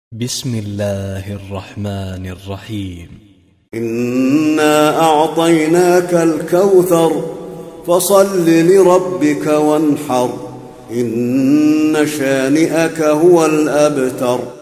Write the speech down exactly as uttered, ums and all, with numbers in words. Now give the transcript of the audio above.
بسم الله الرحمن الرحيم. إنا أعطيناك الكوثر فصل لربك وانحر إن شانئك هو الأبتر.